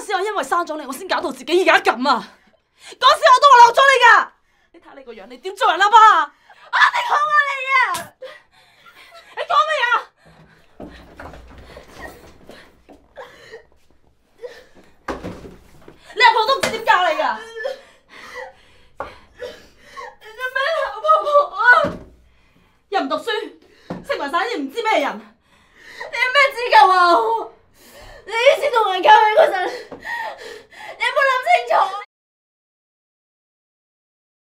時我因為生咗你，我先搞到自己而家咁啊！嗰時我都話留咗你噶，你睇下你個樣，你點做人啦爸？我一定好過你啊！你講咩啊？你阿婆都唔知點教你噶？ 你做咩鬧婆婆啊？ 又唔讀書，識埋晒啲唔知咩人， 你有咩資格話我？你以前同人溝女嗰陣，你有冇諗清楚？